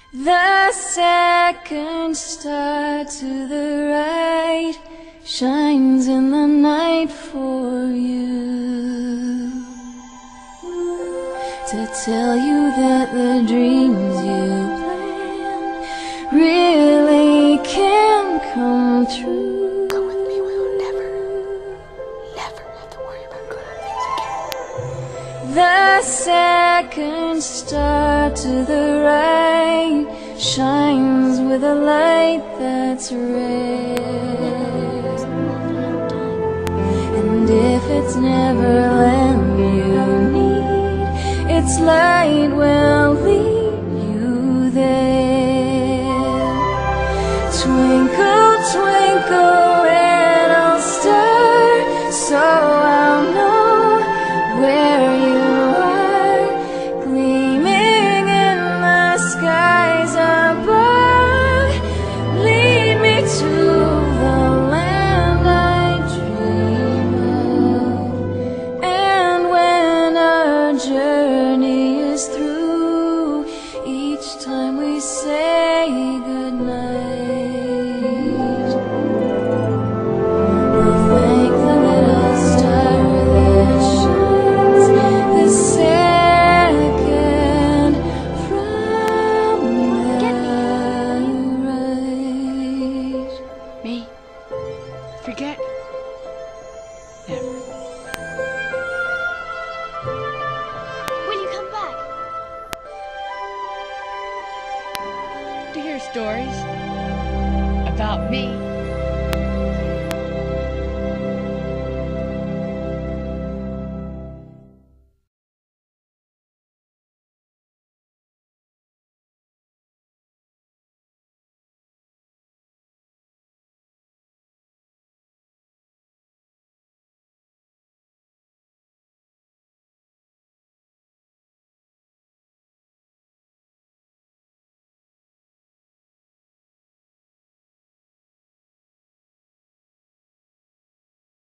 The second star to the right shines in the night for you, to tell you that the dreams you plan really can come true. Come with me, we will never have to worry about grown-up things again. The second star to the right shines with a light that's red, and if it's Neverland you need, its light will lead you there. Twinkle, twinkle, little star, so I'll know where you are, gleaming in the skies above. Lead me to the land I dream of, and when our journey is through, each time we say goodnight, we'll thank the little star that shines the second from the right. Me? Forget? Never. Will you come back? To hear stories about me.